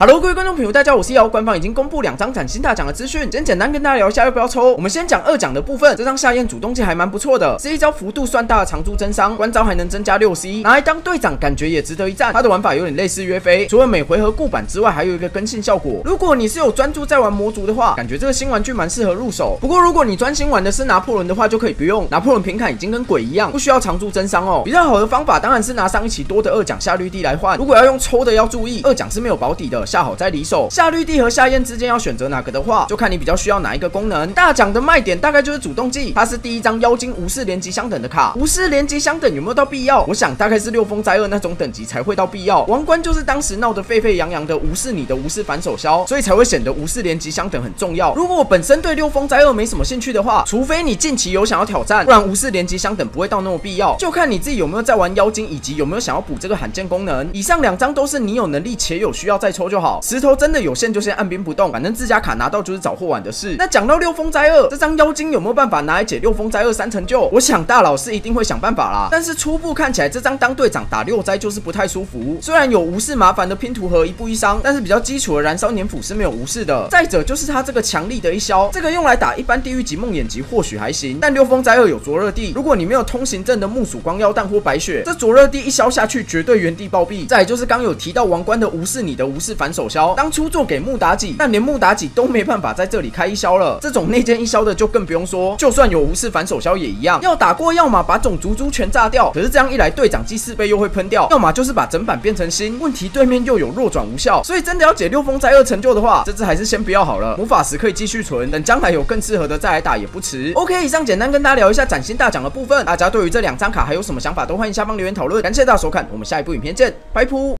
Hello， 各位观众朋友，大家好，我是瑶。官方已经公布2张崭新大奖的资讯，今天简单跟大家聊一下要不要抽。我们先讲2奖的部分，这张夏燕主动技还蛮不错的，是一招幅度算大的长珠真伤，关招还能增加6C，拿来当队长感觉也值得一赞。它的玩法有点类似约飞，除了每回合固板之外，还有一个跟性效果。如果你是有专注在玩魔族的话，感觉这个新玩具蛮适合入手。不过如果你专心玩的是拿破仑的话，就可以不用。拿破仑平砍已经跟鬼一样，不需要长珠真伤哦。比较好的方法当然是拿上一起多的2奖夏绿蒂来换。如果要用抽的要注意，2奖是没有保底的，下好再离手。夏绿蒂和夏燕之间要选择哪个的话，就看你比较需要哪一个功能。大奖的卖点大概就是主动技，它是第一张妖精无视连击相等的卡。无视连击相等有没有到必要？我想大概是6风灾厄那种等级才会到必要。王冠就是当时闹得沸沸扬扬的无视你的无视反手削，所以才会显得无视连击相等很重要。如果我本身对6风灾厄没什么兴趣的话，除非你近期有想要挑战，不然无视连击相等不会到那么必要。就看你自己有没有在玩妖精，以及有没有想要补这个罕见功能。以上2张都是你有能力且有需要再抽就好。石头真的有限就先按兵不动，反正自家卡拿到就是早或晚的事。那讲到6风灾厄，这张妖精有没有办法拿来解6风灾厄3成就？我想大佬是一定会想办法啦。但是初步看起来，这张当队长打6灾就是不太舒服。虽然有无视麻烦的拼图和1步1伤，但是比较基础的燃烧年斧是没有无视的。再者就是它这个强力的一消，这个用来打一般地狱级梦魇级或许还行，但6风灾厄有灼热地，如果你没有通行证的木薯光腰弹或白雪，这灼热地一消下去绝对原地暴毙。再来就是刚有提到王冠的无视你的无视反手消，当初做给木妲己，但连木妲己都没办法在这里开一消了，这种内建一消的就更不用说，就算有无视反手消也一样，要打过要么把种族珠全炸掉，可是这样一来队长记4倍又会喷掉，要么就是把整版变成新，问题对面又有弱转无效，所以真的要解6风灾厄成就的话，这只还是先不要好了。魔法石可以继续存，等将来有更适合的再来打也不迟。OK， 以上简单跟大家聊一下崭新大奖的部分，大家对于这2张卡还有什么想法都欢迎下方留言讨论。感谢大家收看，我们下一部影片见，拜拜。